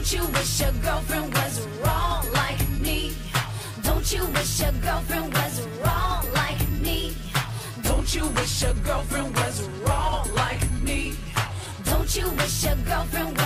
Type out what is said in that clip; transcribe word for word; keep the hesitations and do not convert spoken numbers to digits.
Don't you wish your girlfriend was wrong like me? Don't you wish your girlfriend was wrong like me? Don't you wish your girlfriend was wrong like me? Don't you wish your girlfriend